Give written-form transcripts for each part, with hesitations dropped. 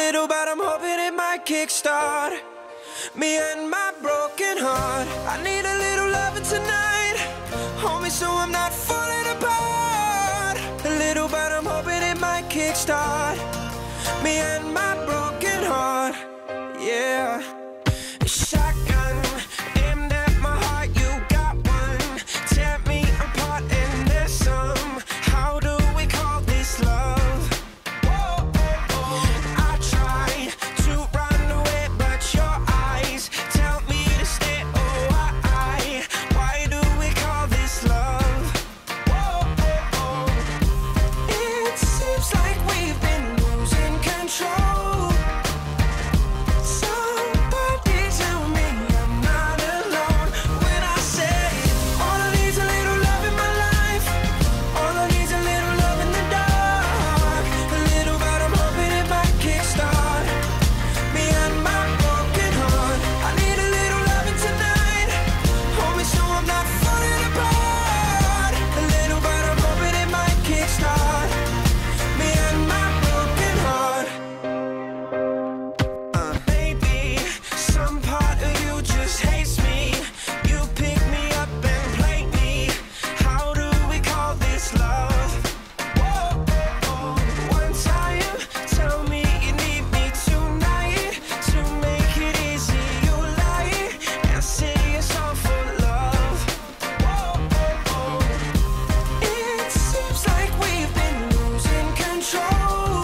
little, but I'm hoping it might kickstart me and my broken heart. I need a little loving tonight, hold me so I'm not falling apart. A little, but I'm hoping it might kickstart me and my broken heart. Yeah. Shotgun aimed at my heart, you got one. Tear me apart and there's some. How do we call this love? Whoa, oh, oh. I try to run away, but your eyes tell me to stay. Oh, why do we call this love? Whoa, oh, oh. It seems like we've been losing control. Somebody tell me I'm not alone when I say all I need's a little love in my life. All I need's a little love in the dark. A little, but I'm hoping it might kickstart me and my broken heart. I need a little loving tonight, hold me so I'm not falling apart. A little, but I'm hoping it might kickstart me and my broken heart. Maybe some part of you just hates me. You pick me up and play me. How do we call this love? Whoa, oh, oh. One time, tell me you need me tonight. To make it easy, you lie and say it's all for love. Whoa, oh, oh. It seems like we've been losing control.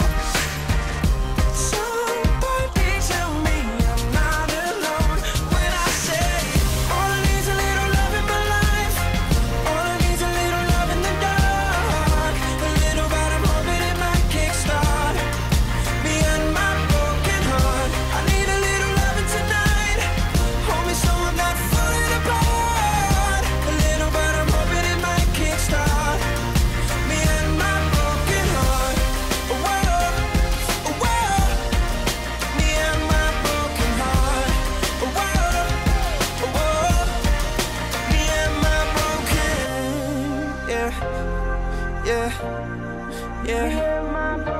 Somebody tell me I'm not alone when I say all I need's a little love in my life. All I need's a little love in the dark. A little, but I'm hoping it might kickstart me and my broken heart. I need a little loving tonight, hold me so I'm not falling apart. A little, but I'm hoping it might kickstart me and my broken heart. Whoa, whoa. Me and my broken heart. Whoa, whoa. Me and my broken. Yeah, yeah, yeah.